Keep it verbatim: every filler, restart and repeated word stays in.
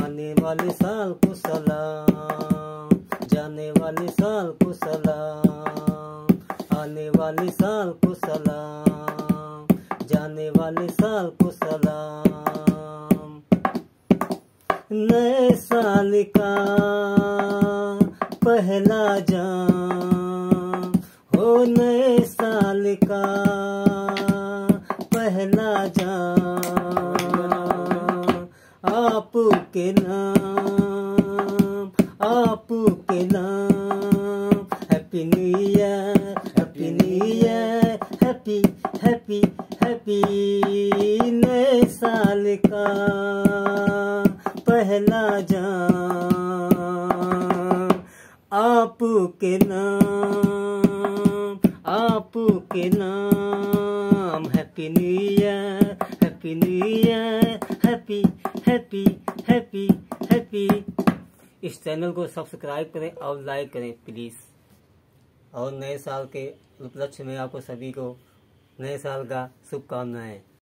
आने वाले साल को सलाम, जाने वाले साल को सलाम, आने वाले साल को सलाम, जाने वाले साल को सलाम। नए साल का पहला जाम हो, नए साल का पहला जाम, आपके नाम, आपके नाम। Happy new year, happy new year, happy happy happy. नए साल का पहला जाम, आपके नाम, आपके नाम। Happy new year, happy new year, happy happy happy happy. इस चैनल को सब्सक्राइब करें और लाइक करें प्लीज़। और नए साल के उपलक्ष्य में आपको सभी को नए साल का शुभकामनाएं।